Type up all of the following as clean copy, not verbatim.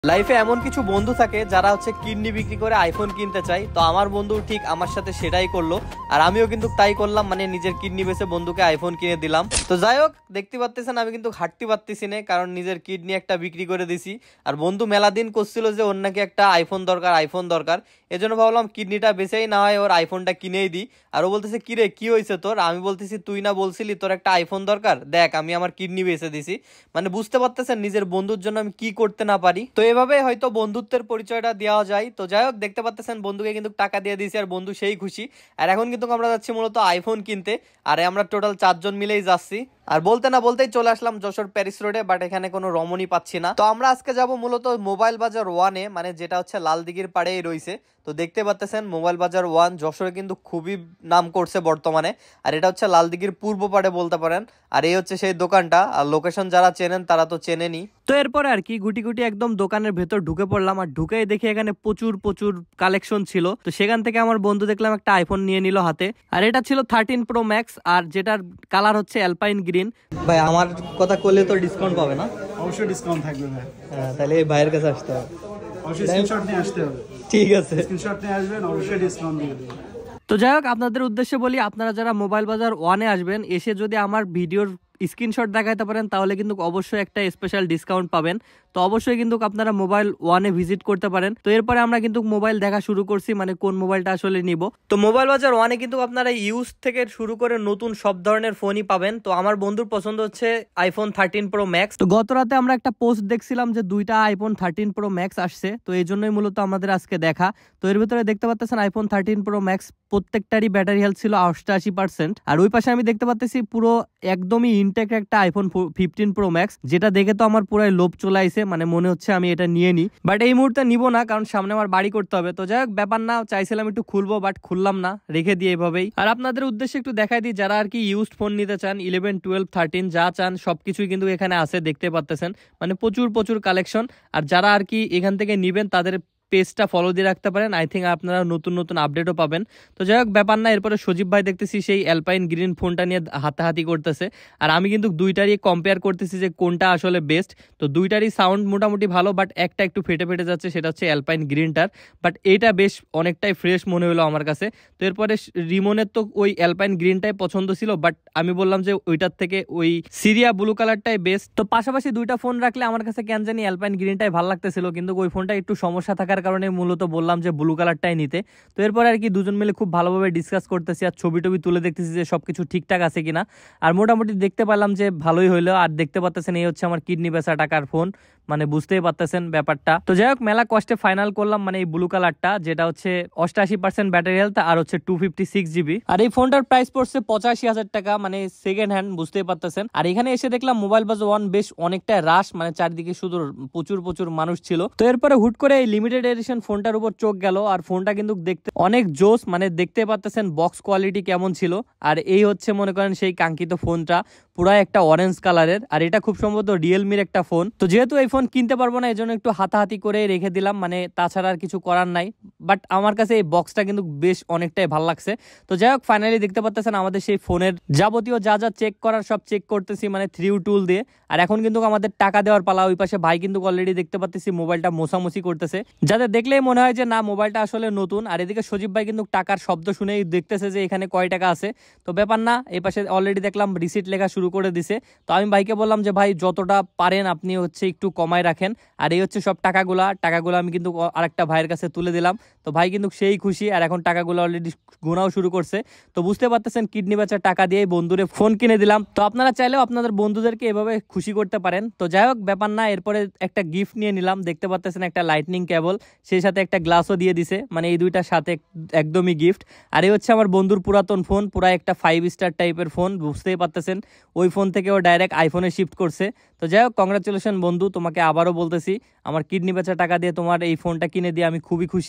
লাইফে এমন কিছু বন্ধু থাকে যারা হচ্ছে কিডনি বিক্রি করে আইফোন কিনতে চায়। তো আমার বন্ধু ঠিক আমার সাথে সেটাই করলো, আর আমিও কিন্তু তাই করলাম, মানে নিজের কিডনি বেচে বন্ধুকে আইফোন কিনে দিলাম। তো যাই হোক, দেখতে পাচ্ছেন আমি কিন্তু হাঁটতে পারতেছি না, কারণ নিজের কিডনি একটা বিক্রি করে দিছি। আর বন্ধু মেলা দিন করছিল যে ওর নাকি একটা আইফোন দরকার, আইফোন দরকার। এজন্য ভাবলাম কিডনিটা বেচেই না হয় ওর আইফোনটা কিনেই দিই। আর ও বলতেছে কিরে কি হয়েছে তোর? আমি বলতেছি তুই না বলছিলি তোর একটা আইফোন দরকার, দেখ আমি আমার কিডনি বেচে দিছি। মানে বুঝতে পারতেছেন নিজের বন্ধুর জন্য আমি কি করতে না পারি। তো এভাবে হয়তো বন্ধুত্বের পরিচয়টা দেওয়া যায়। তো যাই হোক, দেখতে পাচ্ছেন বন্ধুকে কিন্তু টাকা দিয়ে দিয়েছি আর বন্ধু সেই খুশি। আর এখন কিন্তু আমরা যাচ্ছি মূলত আইফোন কিনতে, আর আমরা টোটাল 4 জন মিলেই যাচ্ছি। আর বলতে না বলতেই চলে আসলাম যশোর প্যারিস রোডে, বাট এখানে কোনো রমণী পাচ্ছি না। তো আমরা আজকে যাব মূলত মোবাইল বাজার ওয়ানে, মানে যেটা হচ্ছে লাল দিঘির পাড়েই রয়েছে। তো দেখতে পাচ্ছেন মোবাইল বাজার ওয়ান যশোরে কিন্তু খুবই নাম করছে বর্তমানে। আর এটা হচ্ছে লাল দিঘির পূর্ব পাড়ে বলতে পারেন। আর এই হচ্ছে সেই দোকানটা, আর লোকেশন যারা চেনেন তারা তো চেনেনি। তো এরপরে আর কি গুটি গুটি একদম দোকানের ভেতর ঢুকে পড়লাম, আর ঢুকেই দেখি এখানে প্রচুর প্রচুর কালেকশন ছিল। তো সেখান থেকে আমার বন্ধু দেখলাম একটা আইফোন নিয়ে নিল হাতে, আর এটা ছিল 13 প্রো ম্যাক্স, আর যেটার কালার হচ্ছে অ্যালপাইন গ্রিন। ভাই আমার কথা করলে তো ডিসকাউন্ট পাবে না? অবশ্যই ডিসকাউন্ট থাকবে ভাই। হ্যাঁ, তাহলে এই ভাইয়ের কাছে আসতে হবে। অবশ্যই স্ক্রিনশট নিয়ে আসতে হবে। ঠিক আছে, স্ক্রিনশট নিয়ে আসবেন, অবশ্যই ডিসকাউন্ট দিয়ে দেব। তো যাই হোক, আপনাদের উদ্দেশ্যে বলি, আপনারা যারা মোবাইল বাজার ওয়ানে আসবেন, এসে যদি আমার ভিডিওর স্ক্রিনশট দেখাতে পারেন তাহলে কিন্তু অবশ্যই একটা স্পেশাল ডিসকাউন্ট পাবেন। তো অবশ্যই কিন্তু আপনারা মোবাইল ওয়ানে ভিজিট করতে পারেন। তো এরপরে আমরা কিন্তু মোবাইল দেখা শুরু করছি, মানে কোন মোবাইলটা আসলে নিব। তো মোবাইল বাজার ওয়ানে কিন্তু আপনারা ইউজ থেকে শুরু করে নতুন সব ধরনের ফোনই পাবেন। তো আমার বন্ধুর পছন্দ হচ্ছে আইফোন 13 প্রো ম্যাক্স। তো গত রাতে আমরা একটা পোস্ট দেখছিলাম যে 2টা আইফোন 13 প্রো ম্যাক্স আসছে, তো এই জন্যই মূলত আমাদের আজকে দেখা। তো এর ভিতরে দেখতে পাচ্ছেন আইফোন 13 প্রো ম্যাক্স প্রত্যেকটারই ব্যাটারি হেলথ ছিল 88%। আর ওই পাশে আমি দেখতে পাচ্ছি পুরো একদমই ইনটেক একটা আইফোন 15 প্রো ম্যাক্স, যেটা দেখে তো আমার পুরো লোভ চলে আইছে, মানে মনে হচ্ছে আমি এটা নিয়ে নিই। বাট এই মুহূর্তে নিব না, কারণ সামনে আমার বাড়ি করতে হবে। তো যাই হোক, ব্যাপার না, চাইছিলাম একটু খুলবো বাট খুললাম না, রেখে দিয়ে এভাবেই। আর আপনাদের উদ্দেশ্যে একটু দেখাই দিই, যারা আর কি ইউজড ফোন নিতে চান 11, 12, 13 যা চান সবকিছুই কিন্তু এখানে আছে, দেখতে পাচ্ছেন মানে প্রচুর প্রচুর কালেকশন। আর যারা আর কি এখান থেকে নিবেন তাদের পেজটা ফলো দিয়ে রাখতে পারেন, আই থিঙ্ক আপনারা নতুন নতুন আপডেটও পাবেন। তো যাই হোক, ব্যাপার না। এরপরে সজীব ভাই দেখতেছি সেই অ্যালপাইন গ্রিন ফোনটা নিয়ে হাতাহাতি করতেছে, আর আমি কিন্তু দুইটারই কম্পেয়ার করতেছি যে কোনটা আসলে বেস্ট। তো দুইটারই সাউন্ড মোটামুটি ভালো, বাট একটা একটু ফেটে ফেটে যাচ্ছে, সেটা হচ্ছে অ্যালপাইন গ্রিনটার। বাট এটা বেশ অনেকটাই ফ্রেশ মনে হলো আমার কাছে। তো এরপরে রিমনের তো ওই অ্যালপাইন গ্রিনটাই পছন্দ ছিল, বাট আমি বললাম যে ওইটার থেকে ওই সিরিয়া ব্লু কালারটাই বেস্ট। তো পাশাপাশি দুইটা ফোন রাখলে আমার কাছে কেন জানি অ্যালপাইন গ্রিনটাই ভালো লাগতেছিল, কিন্তু ওই ফোনটা একটু সমস্যা থাকার কারণে মূলত বললাম যে ব্লু কালারটাই নিতে। তো এরপর আর কি দুজন মিলে খুব ভালোভাবে ডিসকাস করতেছি, আর ছবি টবি তুলে দেখতেছি যে সবকিছু ঠিকঠাক আছে কিনা। আর মোটামুটি দেখতে পারলাম যে ভালোই হইলো। আর দেখতে পাচ্ছেন এই হচ্ছে আমার কিডনি বেচা টাকার ফোন, মানে বুঝতেই পারতেছেন ব্যাপারটা। তো যাই হোক, মেলা কষ্টে ফাইনাল করলাম, মানে এই ব্লু কালারটা, যেটা হচ্ছে 88% ব্যাটারি হেলথ আর হচ্ছে 256 জিবি। আর এই ফোনটার প্রাইস পড়ছে 85,000 টাকা, মানে সেকেন্ড হ্যান্ড, বুঝতেই পারতেছেন। আর এখানে এসে দেখলাম মোবাইল বাজার ওয়ান বেশ অনেকটা রাশ, মানে চারিদিকে শুধু প্রচুর প্রচুর মানুষ ছিল। তো এরপরে হুট করে এই লিমিটেড এডিশন ফোনটার উপর চোখ গেল, আর ফোনটা কিন্তু দেখতে অনেক জোস, মানে দেখতে পারতেছেন বক্স কোয়ালিটি কেমন ছিল। আর এই হচ্ছে মনে করেন সেই কাঙ্ক্ষিত ফোনটা, পুরো একটা অরেঞ্জ কালারের। আর এটা খুব সম্ভবত রিয়েলমির একটা ফোন। তো যেহেতু এই ফোন কিনতে পারবো না, এই জন্য একটু হাতাহাতি করে রেখে দিলাম, মানে তাছাড়া আর কিছু করার নাই। বাট আমার কাছে এই বক্সটা কিন্তু বেশ অনেকটাই ভালো লাগছে। তো যাই হোক, ফাইনালি দেখতে পাচ্ছেন আমাদের সেই ফোনের যাবতীয় যা যা চেক করার সব চেক করতেছি, মানে 3U টুল দিয়ে। আর এখন কিন্তু আমাদের টাকা দেওয়ার পালা। ওই পাশে ভাই কিন্তু অলরেডি দেখতে পাচ্ছি মোবাইলটা মোছামুছি করতেছে, যাতে দেখলেই মনে হয় যে না মোবাইলটা আসলে নতুন। আর এদিকে সজীব ভাই কিন্তু টাকার শব্দ শুনেই দেখতেছে যে এখানে কয় টাকা আছে। তো ব্যাপার না, এই পাশে অলরেডি দেখলাম রিসিট লেখা শুরু করে দিছে। তো আমি ভাইকে বললাম যে ভাই যতটা পারেন আপনি হচ্ছে একটু কমায় রাখেন। আর এই হচ্ছে সব টাকাগুলো আমি কিন্তু আরেকটা ভাইয়ের কাছে তুলে দিলাম। তো ভাই কিন্তু সেই খুশি, আর এখন টাকাগুলো অলরেডি গোনাও শুরু করছে। তো বুঝতে পারতেছেন কিডনি বেচার টাকা দিয়ে বন্ধুরে ফোন কিনে দিলাম। তো আপনারা চাইলেও আপনাদের বন্ধুদেরকে এভাবে খুশি করতে পারেন। তো যাই হোক, ব্যাপার না। এরপরে একটা গিফট নিয়ে নিলাম, দেখতে পারতেছেন একটা লাইটনিং কেবল, সেই সাথে একটা গ্লাসও দিয়ে দিছে, মানে এই দুইটার সাথে একদমই গিফট। আর এই হচ্ছে আমার বন্ধুর পুরাতন ফোন, পুরা একটা 5 স্টার টাইপের ফোন, বুঝতেই পারতেছেন ওই ফোন থেকে ও ডাইরেক্ট আইফোনে শিফট করছে। তো যাই হোক, কংগ্রাচুলেশন বন্ধু, তোমাকে আবারও বলতেছি আমার কিডনি বেচা টাকা দিয়ে তোমার এই ফোনটা কিনে দিয়ে আমি খুবই খুশি।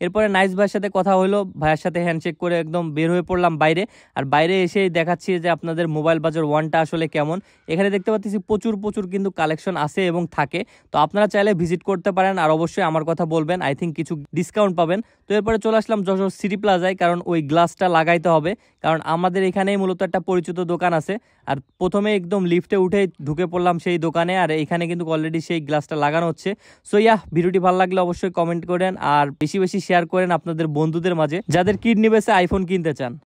এরপরে নাইস ভাইয়ের সাথে কথা হলো, ভাইয়ের সাথে হ্যান্ডশেক করে একদম বের হয়ে পড়লাম বাইরে। আর বাইরে এসে দেখাচ্ছি যে আপনাদের মোবাইল বাজার ওয়ানটা আসলে কেমন। এখানে দেখতে পাচ্ছি প্রচুর কিন্তু কালেকশন আছে এবং থাকে, তো আপনারা চাইলে ভিজিট করতে পারেন। আর অবশ্যই আমার কথা বলবেন, আই থিঙ্ক কিছু ডিসকাউন্ট পাবেন। তো এরপরে চলে আসলাম যশোর সিটি প্লাজায়, কারণ ওই গ্লাসটা লাগাইতে হবে, কারণ আমাদের এখানেই মূলত একটা পরিচিত দোকান আছে। আর প্রথমে একদম লিফটে উঠে ঢুকে পড়লাম সেই দোকানে, আর এখানে কিন্তু অলরেডি সেই গ্লাসটা লাগানো হচ্ছে। সো ভিডিওটি ভালো লাগলে অবশ্যই কমেন্ট করেন আর বেশি বেশি শেয়ার করেন আপনাদের বন্ধুদের মাঝে যাদের কিডনি বেসে আইফোন কিনতে চান।